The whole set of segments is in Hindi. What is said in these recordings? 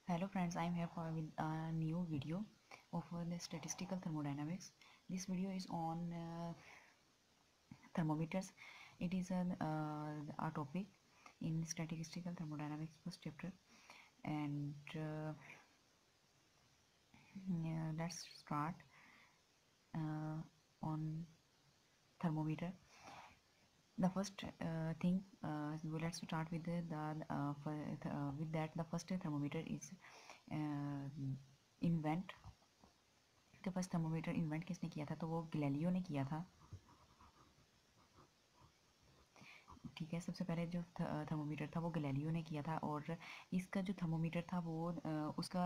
Hello friends, I am here with a new video of the statistical thermodynamics. This video is on thermometers. It is a topic in statistical thermodynamics first chapter, and yeah, let's start on thermometer. The first thing, let's start with with that. The first thermometer is invent के पास थर्मोमीटर इन्वेंट किसने किया था, तो वो गैलीलियो ने किया था। ठीक है, सबसे पहले जो थर्मोमीटर था वो गैलीलियो ने किया था, और इसका जो थर्मोमीटर था वो उसका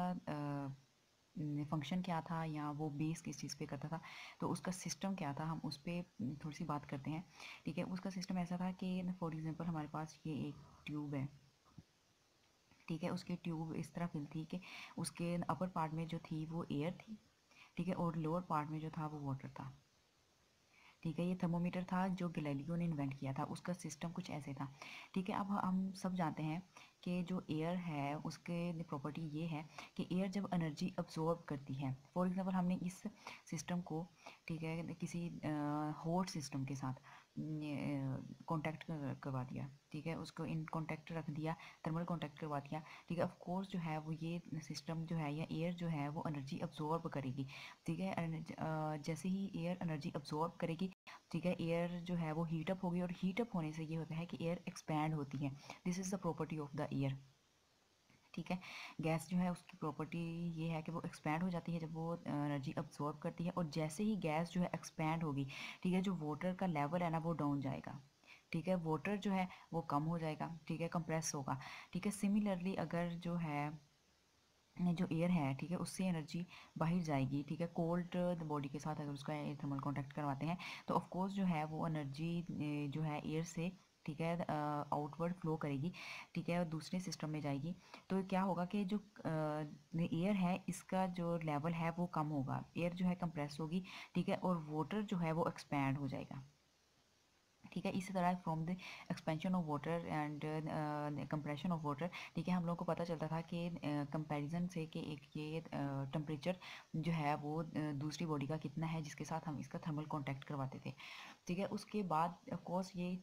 फंक्शन क्या था या वो बेस किस चीज़ पे करता था, तो उसका सिस्टम क्या था, हम उस पर थोड़ी सी बात करते हैं। ठीक है, उसका सिस्टम ऐसा था कि फॉर एग्जांपल हमारे पास ये एक ट्यूब है। ठीक है, उसकी ट्यूब इस तरह फिल थी कि उसके अपर पार्ट में जो थी वो एयर थी। ठीक है, और लोअर पार्ट में जो था वो वाटर था। ठीक है, ये थर्मोमीटर था जो गैलीलियो ने इन्वेंट किया था। उसका सिस्टम कुछ ऐसे था। ठीक है, अब हम सब जानते हैं कि जो एयर है उसके प्रॉपर्टी ये है कि एयर जब एनर्जी अब्जॉर्ब करती है, फॉर एग्जांपल हमने इस सिस्टम को, ठीक है, किसी हॉट सिस्टम के साथ कांटेक्ट करवा दिया। ठीक है, उसको इन कांटेक्ट रख दिया, थर्मल कांटेक्ट करवा दिया। ठीक है, ऑफ कोर्स जो है वो ये सिस्टम जो है या एयर जो है वो एनर्जी अब्जॉर्ब करेगी। ठीक है, जैसे ही एयर एनर्जी अब्जॉर्ब करेगी, ठीक है, एयर जो है वो हीटअप होगी, और हीटअप होने से ये होता है कि एयर एक्सपैंड होती है। This is the property of the air. ठीक है, गैस जो है उसकी प्रॉपर्टी ये है कि वो एक्सपैंड हो जाती है जब वो एनर्जी अब्जॉर्ब करती है, और जैसे ही गैस जो है एक्सपैंड होगी, ठीक है, जो वाटर का लेवल है ना वो डाउन जाएगा। ठीक है, वाटर जो है वो कम हो जाएगा। ठीक है, कंप्रेस होगा। ठीक है, सिमिलरली अगर जो है जो एयर है, ठीक है, उससे एनर्जी बाहर जाएगी। ठीक है, कोल्ड बॉडी के साथ अगर उसका थर्मल कांटेक्ट करवाते हैं तो ऑफ कोर्स जो है वो एनर्जी जो है एयर से, ठीक है, आउटवर्ड फ्लो करेगी। ठीक है, और दूसरे सिस्टम में जाएगी। तो क्या होगा कि जो एयर है इसका जो लेवल है वो कम होगा, एयर जो है कंप्रेस होगी। ठीक है, और वाटर जो है वो एक्सपैंड हो जाएगा। ठीक है, इसी तरह from the expansion of water and compression of water, ठीक है, हम लोगों को पता चलता था कि कंपैरिजन से कि एक ये टेम्परेचर जो है वो दूसरी बॉडी का कितना है जिसके साथ हम इसका थर्मल कांटेक्ट करवाते थे। ठीक है, उसके बाद ऑफ कोर्स ये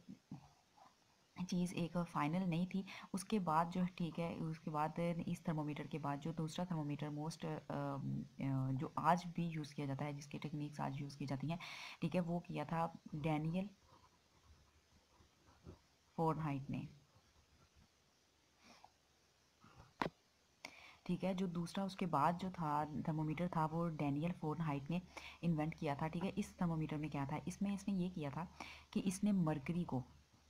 चीज़ एक फाइनल नहीं थी। उसके बाद जो, ठीक है, उसके बाद इस थर्मोमीटर के बाद जो दूसरा थर्मोमीटर मोस्ट जो आज भी यूज़ किया जाता है, जिसकी टेक्निक्स आज यूज़ की जाती हैं, ठीक है, वो किया था डैनियल फ़ारेनहाइट ने। ठीक है, जो दूसरा उसके बाद जो था थर्मोमीटर था वो डैनियल फ़ारेनहाइट ने इन्वेंट किया था। ठीक है, इस थर्मोमीटर में क्या था, इसमें इसने ये किया था कि इसने मरकरी को,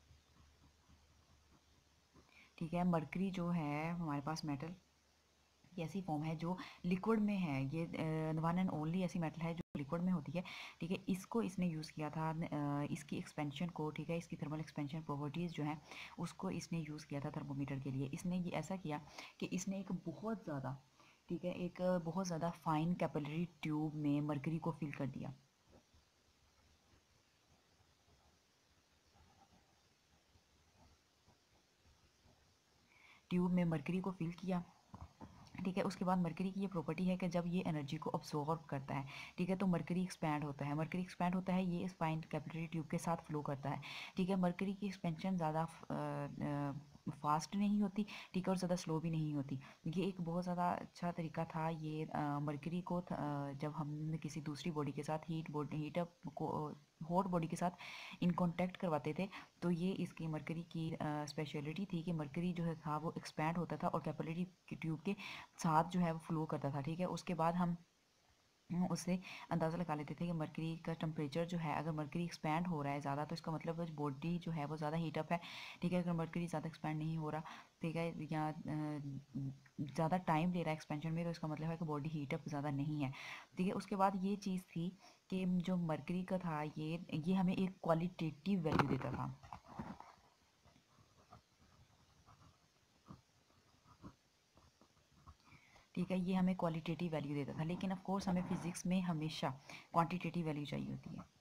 ठीक है, मरकरी जो है हमारे पास मेटल की ऐसी फॉर्म है जो लिक्विड में है। ये वन एंड ओनली ऐसी मेटल है जो लिक्विड में होती है। ठीक है, इसको इसने यूज़ किया था, इसकी एक्सपेंशन को, ठीक है, इसकी थर्मल एक्सपेंशन प्रॉपर्टीज़ जो हैं उसको इसने यूज़ किया था थर्मोमीटर के लिए। इसने ये ऐसा किया कि इसने एक बहुत ज़्यादा, ठीक है, एक बहुत ज़्यादा फाइन कैपिलरी ट्यूब में मरकरी को फिल कर दिया। ट्यूब में मरकरी को फिल किया। ठीक है, उसके बाद मरकरी की ये प्रॉपर्टी है कि जब ये एनर्जी को अब्सॉर्ब करता है, ठीक है, तो मरकरी एक्सपैंड होता है। मरकरी एक्सपैंड होता है, ये स्पाइन कैपिलरी ट्यूब के साथ फ्लो करता है। ठीक है, मरकरी की एक्सपेंशन ज़्यादा फास्ट नहीं होती, ठीक है, और ज़्यादा स्लो भी नहीं होती। ये एक बहुत ज़्यादा अच्छा तरीका था ये मरकरी को जब हम किसी दूसरी बॉडी के साथ हीटअप को हॉट बॉडी के साथ इन कांटेक्ट करवाते थे, तो ये इसकी मरकरी की स्पेशलिटी थी कि मरकरी जो है था वो एक्सपैंड होता था और कैपिलरी ट्यूब के साथ जो है वो फ्लो करता था। ठीक है, उसके बाद हम उससे अंदाज़ा लगा लेते थे कि मरकरी का टेम्परेचर जो है, अगर मरकरी एक्सपैंड हो रहा है ज़्यादा तो इसका मतलब बॉडी जो है वो ज़्यादा हीटअप है। ठीक है, अगर मरकरी ज़्यादा एक्सपैंड नहीं हो रहा, ठीक है, या ज़्यादा टाइम ले रहा है एक्सपेंशन में, तो इसका मतलब है कि बॉडी हीटअप ज़्यादा नहीं है। ठीक है, उसके बाद ये चीज़ थी कि जो मरकरी का था ये हमें एक क्वालिटेटिव वैल्यू देता था। ठीक है, ये हमें क्वालिटेटिव वैल्यू देता था, लेकिन ऑफ कोर्स हमें फिज़िक्स में हमेशा क्वांटिटेटिव वैल्यू चाहिए होती है।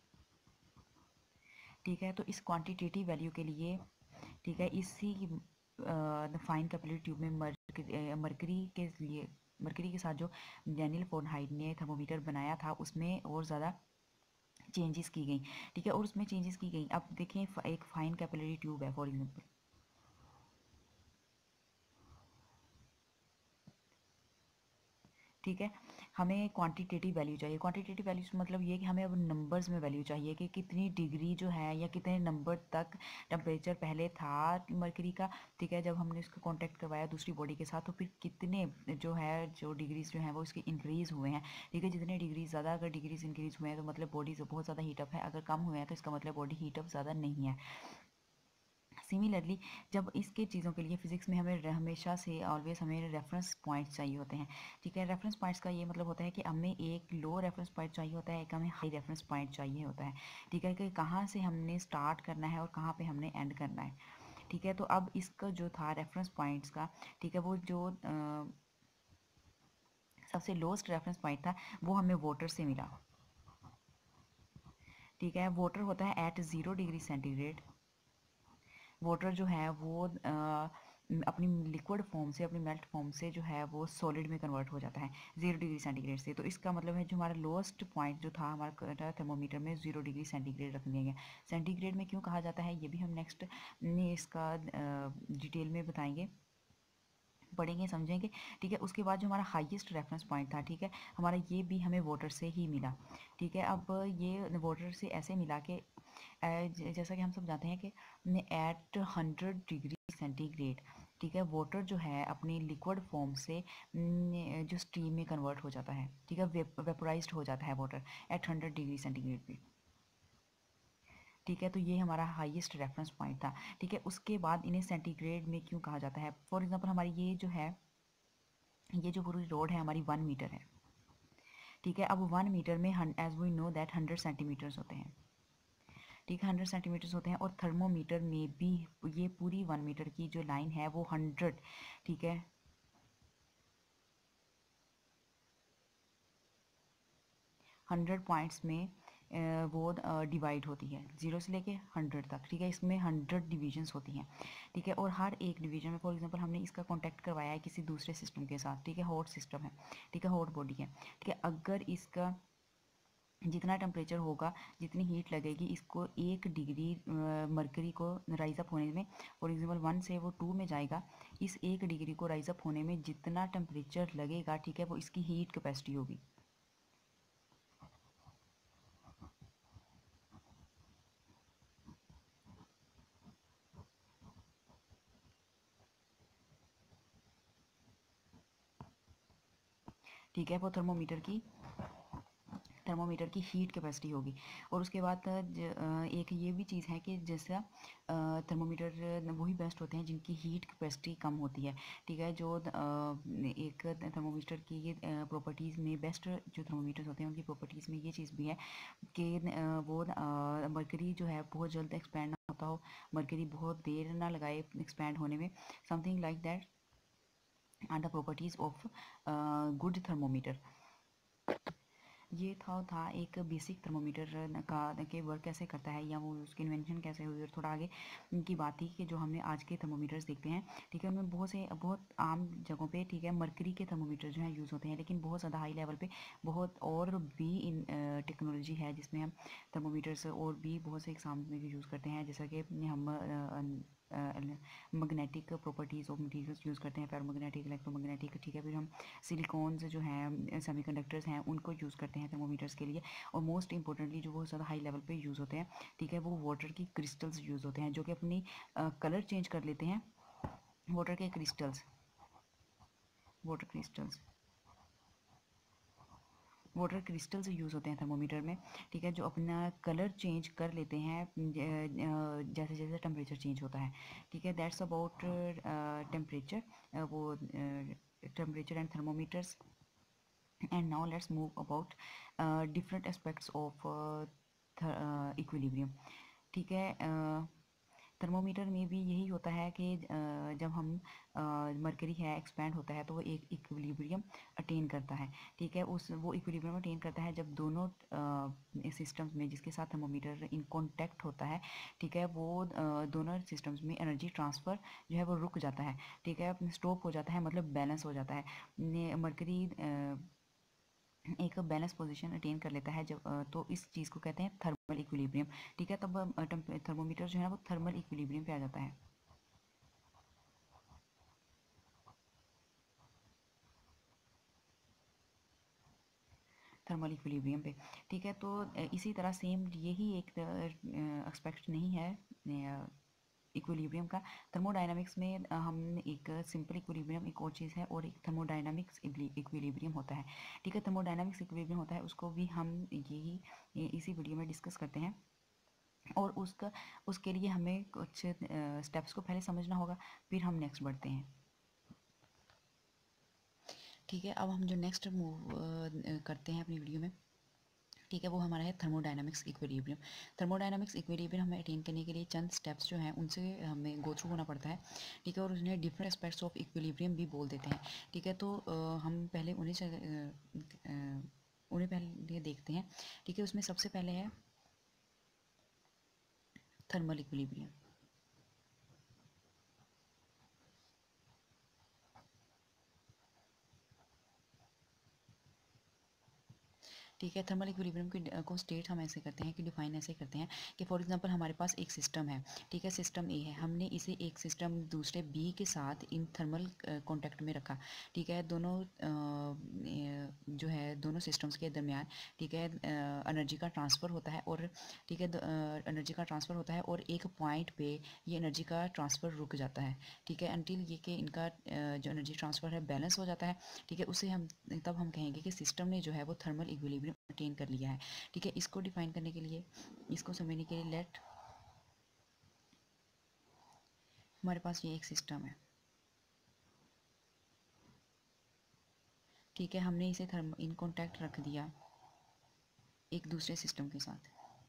ठीक है, तो इस क्वांटिटेटिव वैल्यू के लिए, ठीक है, इसी फाइन कैपिलरी ट्यूब में मरकरी के साथ जो डैनियल फॉरेनहाइट ने थर्मोमीटर बनाया था उसमें और ज़्यादा चेंजेस की गई, ठीक है। और उसमें चेंजेस की गई, अब देखें एक फाइन कैपिलरी ट्यूब है फॉर एग्जांपल, ठीक है। हमें क्वांटिटेटिव वैल्यू चाहिए, क्वांटिटेटिव वैल्यू मतलब ये कि हमें अब नंबर्स में वैल्यू चाहिए कि कितनी डिग्री जो है या कितने नंबर तक टेम्परेचर पहले था मरकरी का, ठीक है, जब हमने उसका कांटेक्ट करवाया दूसरी बॉडी के साथ, तो फिर कितने जो है जो डिग्रीज जो है वो इसके इंक्रीज़ हुए हैं, ठीक है। जितने डिग्रीज ज़्यादा अगर डिग्रीज इंक्रीज़ हुए हैं तो मतलब बॉडी बहुत ज़्यादा हीटअप है, अगर कम हुए हैं तो इसका मतलब बॉडी हीटअप ज़्यादा नहीं है। सिमिलरली जब इसके चीज़ों के लिए फिजिक्स में हमें हमेशा से ऑलवेज हमें रेफरेंस पॉइंट्स चाहिए होते हैं, ठीक है। रेफरेंस पॉइंट्स का ये मतलब होता है कि हमें एक लो रेफरेंस पॉइंट चाहिए होता है, एक हमें हाई रेफरेंस पॉइंट चाहिए होता है, ठीक है, कि कहाँ से हमने स्टार्ट करना है और कहाँ पे हमने एंड करना है, ठीक है। तो अब इसका जो था रेफरेंस पॉइंट्स का, ठीक है, वो जो सबसे लोएस्ट रेफरेंस पॉइंट था वो हमें वाटर से मिला, ठीक है। वाटर होता है एट 0 डिग्री सेंटीग्रेड। वाटर जो है वो अपनी लिक्विड फॉर्म से, अपनी मेल्ट फॉर्म से जो है वो सॉलिड में कन्वर्ट हो जाता है 0 डिग्री सेंटीग्रेड से। तो इसका मतलब है जो हमारा लोएस्ट पॉइंट जो था हमारा थर्मोमीटर में 0 डिग्री सेंटीग्रेड रख दिया गया। सेंटीग्रेड में क्यों कहा जाता है ये भी हम नेक्स्ट इसका डिटेल में बताएंगे, पढ़ेंगे, समझेंगे, ठीक है। उसके बाद जो हमारा हाईएस्ट रेफरेंस पॉइंट था, ठीक है, हमारा ये भी हमें वाटर से ही मिला, ठीक है। अब ये वाटर से ऐसे मिला कि जैसा कि हम सब जानते हैं कि एट 100 डिग्री सेंटीग्रेड, ठीक है, वाटर जो है अपनी लिक्विड फॉर्म से जो स्टीम में कन्वर्ट हो जाता है, ठीक है, वेपोराइज्ड हो जाता है वाटर एट 100 डिग्री सेंटीग्रेड पे, ठीक है। तो ये हमारा हाईएस्ट रेफरेंस पॉइंट था, ठीक है। उसके बाद इन्हें सेंटीग्रेड में क्यों कहा जाता है, फॉर एग्जांपल हमारी ये जो पूरी रोड है हमारी 1 मीटर है, ठीक है। अब 1 मीटर में as we know that 100 centimetres होते हैं, ठीक है, 100 सेंटीमीटर्स होते हैं। और थर्मोमीटर में भी ये पूरी 1 मीटर की जो लाइन है वो 100, ठीक है, 100 पॉइंट्स में वो डिवाइड होती है 0 से लेके 100 तक, ठीक है। इसमें 100 डिविजन्स होती हैं, ठीक है। और हर एक डिवीजन में फॉर एग्जांपल हमने इसका कांटेक्ट करवाया है किसी दूसरे सिस्टम के साथ, ठीक है, हॉट सिस्टम है, ठीक है, हॉट बॉडी है, ठीक है। अगर इसका जितना टेम्परेचर होगा, जितनी हीट लगेगी इसको 1 डिग्री मरकरी को राइज अप होने में, फॉर एग्जांपल 1 से वो 2 में जाएगा, इस 1 डिग्री को राइज अप होने में जितना टेम्परेचर लगेगा, ठीक है, वो इसकी हीट कैपेसिटी होगी, ठीक है। वो थर्मोमीटर की हीट कैपेसिटी होगी। और उसके बाद एक ये भी चीज़ है कि जैसा थर्मोमीटर वही बेस्ट होते हैं जिनकी हीट कैपेसिटी कम होती है, ठीक है। जो एक थर्मोमीटर की ये प्रॉपर्टीज़ में बेस्ट जो थर्मोमीटर्स होते हैं उनकी प्रॉपर्टीज़ में ये चीज़ भी है कि वो मरकरी जो है बहुत जल्द एक्सपैंड ना होता हो, मरकरी बहुत देर ना लगाए एक्सपैंड होने में, something like that are the properties of good thermometer. ये था एक बेसिक थर्मोमीटर का के वर्क कैसे करता है या वो उसकी इन्वेंशन कैसे हुई, और थोड़ा आगे की बात थी कि जो हमने आज के थर्मोमीटर्स देखते हैं, ठीक है, उनमें बहुत आम जगहों पे, ठीक है, मरकरी के थर्मोमीटर जो है यूज़ होते हैं, लेकिन बहुत ज़्यादा हाई लेवल पे बहुत और भी इन टेक्नोलॉजी है जिसमें हम थर्मोमीटर्स और भी बहुत से एग्जाम में यूज़ करते हैं, जैसा कि हम magnetic properties of materials use करते हैं, फेरोमैग्नेटिक, इलेक्ट्रोमैग्नेटिक, ठीक है। फिर हम सिलिकॉन्स जो हैं सेमीकंडक्टर्स हैं उनको यूज़ करते हैं थर्मोमीटर्स के लिए। और मोस्ट इंपॉर्टेंटली जो बहुत ज़्यादा हाई लेवल पे यूज़ होते हैं, ठीक है, वो वाटर की क्रिस्टल्स यूज़ होते हैं जो कि अपनी कलर चेंज कर लेते हैं, वाटर के crystals, water crystals, water crystals use होते हैं थर्मोमीटर में, ठीक है, जो अपना कलर चेंज कर लेते हैं जैसे जैसे टेम्परेचर चेंज होता है, ठीक है। दैट्स अबाउट टेम्परेचर, वो temperature and thermometers. And now let's move about different aspects of equilibrium, ठीक है। थर्मोमीटर में भी यही होता है कि जब हम मरकरी है एक्सपैंड होता है तो वो एक इक्विलिब्रियम अटेन करता है, ठीक है। वो इक्विलिब्रियम अटेन करता है जब दोनों सिस्टम्स में जिसके साथ थर्मोमीटर इन कॉन्टैक्ट होता है, ठीक है, वो दोनों सिस्टम्स में एनर्जी ट्रांसफ़र जो है वो रुक जाता है, ठीक है, स्टॉप हो जाता है, मतलब बैलेंस हो जाता है। मरकरी एक बैलेंस पोजीशन अटेन कर लेता है जब तो इस चीज़ को कहते हैं थर्मल इक्विलिब्रियम, ठीक है। तब थर्मोमीटर जो है वो थर्मल इक्विलिब्रियम पे आ जाता है। थर्मल इक्विलिब्रियम पे, ठीक है। तो इसी तरह सेम यही एक एस्पेक्ट नहीं है इक्विलिब्रियम का। थर्मोडायनामिक्स में हम एक सिंपल इक्विलिब्रियम एक और चीज़ है, और एक थर्मोडायनामिक्स इक्विलिब्रियम होता है, ठीक है। थर्मोडायनामिक्स इक्विलिब्रियम होता है, उसको भी हम यही इसी वीडियो में डिस्कस करते हैं। और उसके लिए हमें कुछ स्टेप्स को पहले समझना होगा, फिर हम नेक्स्ट बढ़ते हैं, ठीक है। अब हम जो नेक्स्ट मूव करते हैं अपनी वीडियो में, ठीक है, वो हमारा है थर्मोडायनामिक्स इक्विलिब्रियम। थर्मोडायनामिक्स इक्विलिब्रियम हमें अटेन करने के लिए चंद स्टेप्स जो हैं उनसे हमें गो थ्रू होना पड़ता है, ठीक है। और उन्हें डिफरेंट एस्पेक्ट्स ऑफ इक्विलिब्रियम भी बोल देते हैं, ठीक है। तो हम पहले उन्हें पहले देखते हैं, ठीक है। उसमें सबसे पहले है थर्मल इक्विलिब्रियम, ठीक है। थर्मल इक्विलिब्रियम को स्टेट हम ऐसे करते हैं कि डिफाइन ऐसे करते हैं कि फॉर एग्जांपल हमारे पास एक सिस्टम है, ठीक है, सिस्टम ए है, हमने इसे एक सिस्टम दूसरे बी के साथ इन थर्मल कॉन्टैक्ट में रखा, ठीक है। दोनों जो है दोनों सिस्टम्स के दरमियान, ठीक है, एनर्जी का ट्रांसफ़र होता है, और ठीक है एनर्जी का ट्रांसफ़र होता है, और एक पॉइंट पे ये एनर्जी का ट्रांसफ़र रुक जाता है, ठीक है, अनटिल ये कि इनका जो एनर्जी ट्रांसफ़र है बैलेंस हो जाता है, ठीक है। उसे हम तब हम कहेंगे कि सिस्टम ने जो है वो थर्मल इक्विलिब्रियम अटेन कर लिया है, ठीक है। इसको डिफाइन करने के लिए, इसको समझने के लिए लेट हमारे पास ये एक सिस्टम है, ठीक है। हमने इसे थर्म इन कॉन्टैक्ट रख दिया एक दूसरे सिस्टम के साथ,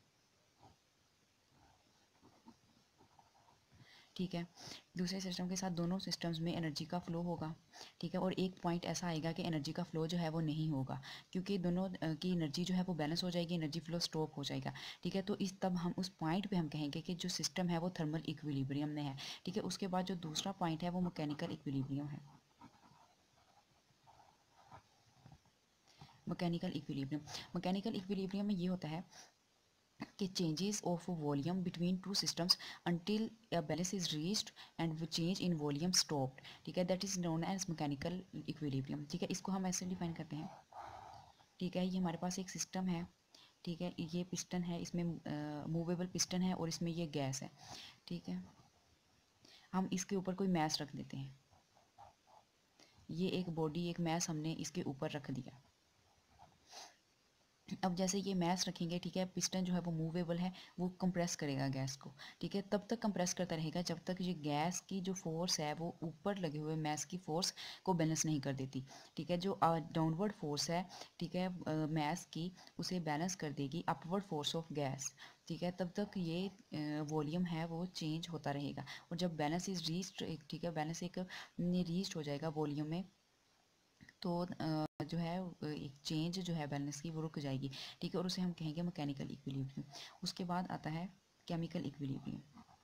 ठीक है। दूसरे सिस्टम के साथ दोनों सिस्टम्स में एनर्जी का फ़्लो होगा, ठीक है। और एक पॉइंट ऐसा आएगा कि एनर्जी का फ़्लो जो है वो नहीं होगा, क्योंकि दोनों की एनर्जी जो है वो बैलेंस हो जाएगी, एनर्जी फ़्लो स्टॉप हो जाएगा, ठीक है। तो इस तब हम उस पॉइंट पे हम कहेंगे कि जो सिस्टम है वो थर्मल इक्विलिब्रियम में है, ठीक है। उसके बाद जो दूसरा पॉइंट है वो मैकेनिकल इक्विलिब्रियम है, मैकेनिकल इक्विलिब्रियम। मैकेनिकल इक्विलिब्रियम में ये होता है कि changes of volume between two systems until a balance is reached and the change in volume stopped, ठीक है, that is known as mechanical equilibrium, ठीक है। इसको हम ऐसे डिफाइन करते हैं, ठीक है। ये हमारे पास एक सिस्टम है, ठीक है, ये पिस्टन है, इसमें मूवेबल पिस्टन है, और इसमें ये गैस है, ठीक है। हम इसके ऊपर कोई मैस रख देते हैं, ये एक बॉडी एक मैस हमने इसके ऊपर रख दिया। अब जैसे ये मैस रखेंगे, ठीक है, पिस्टन जो है वो मूवेबल है, वो कंप्रेस करेगा गैस को, ठीक है। तब तक कंप्रेस करता रहेगा जब तक ये गैस की जो फोर्स है वो ऊपर लगे हुए मैस की फोर्स को बैलेंस नहीं कर देती, ठीक है। जो डाउनवर्ड फोर्स है, ठीक है, मैस की, उसे बैलेंस कर देगी अपवर्ड फोर्स ऑफ गैस, ठीक है। तब तक ये वॉल्यूम है वो चेंज होता रहेगा, और जब बैलेंस इज रीच्ड, ठीक है, बैलेंस एक रीच्ड हो जाएगा वॉल्यूम में, तो जो है एक चेंज जो है बैलेंस की वो रुक जाएगी, ठीक है। और उसे हम कहेंगे मैकेनिकल इक्विलिब्रियम। उसके बाद आता है केमिकल इक्विलिब्रियम,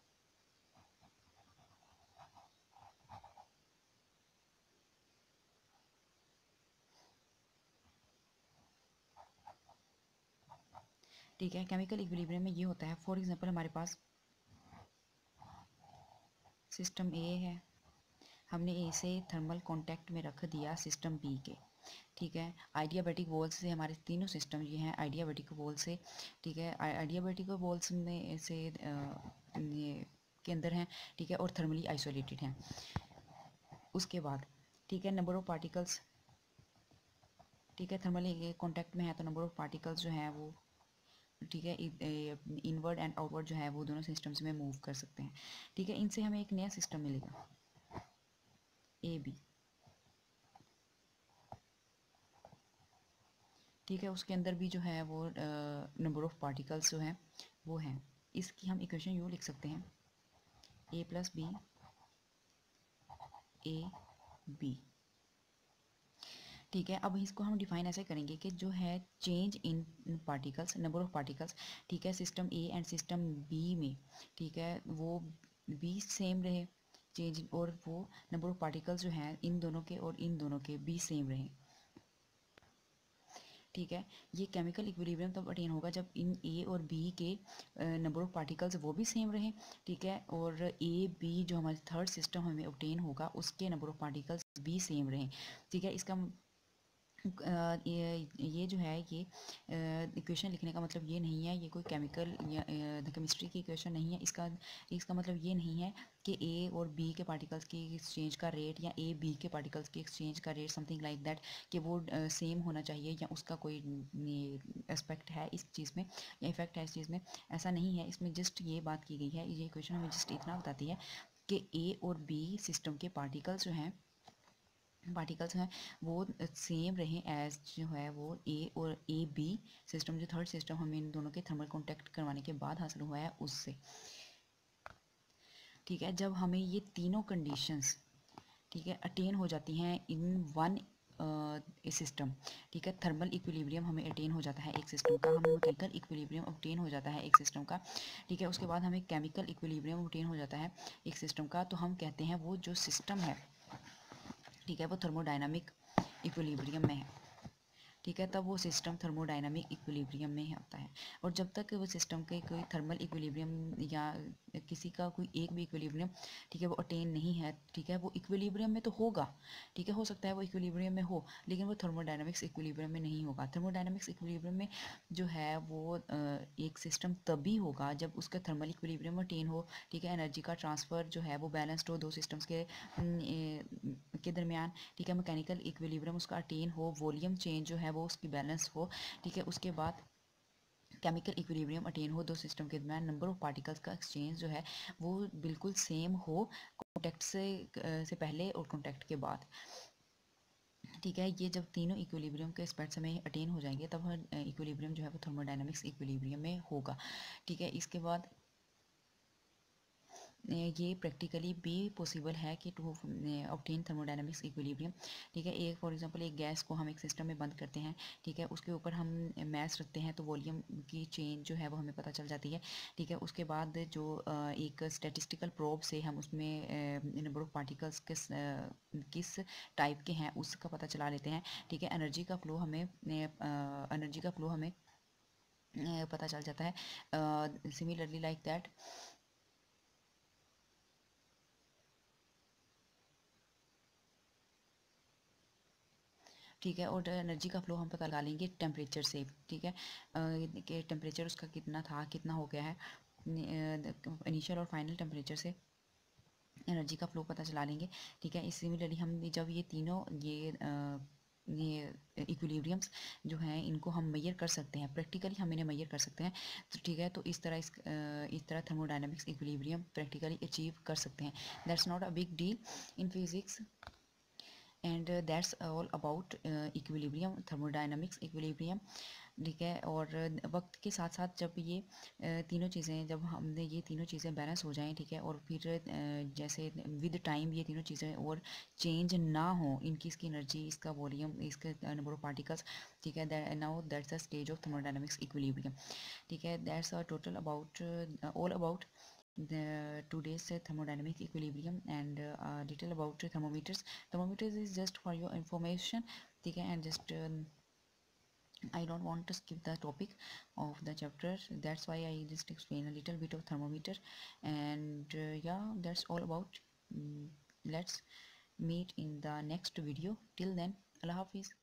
ठीक है। केमिकल इक्विलिब्रियम में ये होता है, फॉर एग्जांपल हमारे पास सिस्टम ए है, हमने ए से थर्मल कॉन्टैक्ट में रख दिया सिस्टम बी के, ठीक है। आइडियाबैटिक वॉल्स से हमारे तीनों सिस्टम ये हैं आइडियाबैटिक वॉल से, ठीक है, आइडियाबैटिक वॉल्स में से ये के अंदर हैं, ठीक है, और थर्मली आइसोलेटेड हैं। उसके बाद, ठीक है, नंबर ऑफ पार्टिकल्स, ठीक है, थर्मली कॉन्टैक्ट में है तो नंबर ऑफ पार्टिकल्स जो हैं वो, ठीक है, इनवर्ड एंड आउटवर्ड जो है वो दोनों सिस्टम्स में मूव कर सकते हैं, ठीक है। इनसे हमें एक नया सिस्टम मिलेगा ए बी, ठीक है। उसके अंदर भी जो है वो नंबर ऑफ पार्टिकल्स जो हैं वो हैं, इसकी हम इक्वेशन यूँ लिख सकते हैं A plus B A B. ठीक है, अब इसको हम डिफाइन ऐसे करेंगे कि जो है change in particles, number of particles, ठीक है, system A and system B में, ठीक है, वो बी सेम रहे चेंज, और वो नंबर ऑफ पार्टिकल्स जो हैं इन दोनों के और इन दोनों के बी सेम रहे। ठीक है, ये केमिकल इक्विलिब्रियम तब अटेन होगा जब इन ए और बी के नंबर ऑफ पार्टिकल्स वो भी सेम रहें। ठीक है, और ए बी जो हमारे थर्ड सिस्टम हमें ऑब्टेन होगा उसके नंबर ऑफ पार्टिकल्स भी सेम रहें। ठीक है, इसका ये जो है ये इक्वेशन लिखने का मतलब ये नहीं है, ये कोई केमिकल या केमिस्ट्री की इक्वेशन नहीं है। इसका इसका मतलब ये नहीं है कि ए और बी के पार्टिकल्स की एक्सचेंज का रेट या ए बी के पार्टिकल्स की एक्सचेंज का रेट समथिंग लाइक दैट कि वो सेम होना चाहिए या उसका कोई एस्पेक्ट है इस चीज़ में या इफेक्ट है इस चीज़ में, ऐसा नहीं है। इसमें जस्ट ये बात की गई है, ये इक्वेशन हमें जस्ट इतना बताती है कि ए और बी सिस्टम के पार्टिकल्स हैं वो सेम रहें एज जो है वो ए और ए बी सिस्टम, जो थर्ड सिस्टम हमें इन दोनों के थर्मल कॉन्टैक्ट करवाने के बाद हासिल हुआ है उससे। ठीक है, जब हमें ये तीनों कंडीशंस, ठीक है, अटेन हो जाती हैं इन वन सिस्टम, ठीक है, थर्मल इक्विलिब्रियम हमें अटेन हो जाता है एक सिस्टम का, हमें मैकेनिकल इक्विलिब्रियम ऑब्टेन हो जाता है एक सिस्टम का, ठीक है, उसके बाद हमें केमिकल इक्विलिब्रियम ऑब्टेन हो जाता है एक सिस्टम का, तो हम कहते हैं वो जो सिस्टम है, ठीक है, वो थर्मोडायनामिक इक्विलिब्रियम में है। ठीक है, तब वो सिस्टम थर्मोडायनामिक इक्विलिब्रियम में आता है। और जब तक वो सिस्टम के कोई थर्मल इक्विलिब्रियम या किसी का कोई एक भी इक्विलिब्रियम, ठीक है, वो अटेन नहीं है, ठीक है, वो इक्विलिब्रियम में तो होगा, ठीक है, हो सकता है वो इक्विलिब्रियम में हो, लेकिन वो थर्मोडायनामिक्स इक्विलिब्रियम में नहीं होगा। थर्मोडायनामिक्स इक्विलिब्रियम में जो है वो एक सिस्टम तभी होगा जब उसका थर्मल इक्विलिब्रियम अटेन हो, ठीक है, एनर्जी का ट्रांसफ़र जो है वो बैलेंस्ड हो दो सिस्टम्स के दरमियान, ठीक है, मैकेनिकल इक्विलिब्रियम उसका अटेन हो, वॉल्यूम चेंज जो है वो उसकी बैलेंस हो, ठीक है, उसके बाद केमिकल इक्विलिब्रियम अटेन हो दो सिस्टम के दरमियान, नंबर ऑफ पार्टिकल्स का एक्सचेंज जो है वो बिल्कुल सेम हो कॉन्टैक्ट से पहले और कॉन्टैक्ट के बाद। ठीक है, ये जब तीनों इक्विलिब्रियम के एस्पेक्ट्स हमें अटेन हो जाएंगे तब इक्विलिब्रियम जो है वो थर्मोडायनामिक्स इक्विलिब्रियम में होगा। ठीक है, इसके बाद ये प्रैक्टिकली भी पॉसिबल है कि टू ऑब्टेन थर्मोडायनामिक्स इक्विलिब्रियम। ठीक है, एक फॉर एग्जांपल एक गैस को हम एक सिस्टम में बंद करते हैं, ठीक है, उसके ऊपर हम मैस रखते हैं तो वॉल्यूम की चेंज जो है वो हमें पता चल जाती है। ठीक है, उसके बाद जो एक स्टैटिस्टिकल प्रोब से हम उसमें नंबर ऑफ पार्टिकल्स किस टाइप के हैं उसका पता चला लेते हैं। ठीक है, एनर्जी का फ्लो हमें पता चल जाता है। सिमिलरली लाइक दैट, ठीक है, और एनर्जी का फ्लो हम पता लगा लेंगे टेम्परेचर से। ठीक है, कि टेम्परेचर उसका कितना था, कितना हो गया है, इनिशियल और फाइनल टेम्परेचर से एनर्जी का फ्लो पता चला लेंगे। ठीक है, सिमिलरली हम जब ये तीनों ये इक्विलिब्रियम्स जो हैं इनको हम मेजर कर सकते हैं, प्रैक्टिकली हम इन्हें मेजर कर सकते हैं। तो ठीक है, तो इस तरह थर्मोडायनामिक्स इक्विलिब्रियम प्रैक्टिकली अचीव कर सकते हैं। That's not a big deal in physics and that's all about equilibrium, thermodynamics equilibrium. ठीक है, और वक्त के साथ साथ जब ये तीनों चीज़ें, जब हमने ये तीनों चीज़ें बैलेंस हो जाएं, ठीक है, और फिर जैसे विद टाइम ये तीनों चीज़ें और चेंज ना हो, इनकी इसकी एनर्जी, इसका वॉल्यूम, इसके नंबर ऑफ पार्टिकल्स, ठीक है, now that's the stage of thermodynamics equilibrium. ठीक है, that's total about all about the today's thermodynamic equilibrium and detail about thermometers is just for your information. ठीक है, and just I don't want to skip the topic of the chapter, that's why I just explain a little bit of thermometer. And yeah, that's all about. Let's meet in the next video. Till then, Allah Hafiz.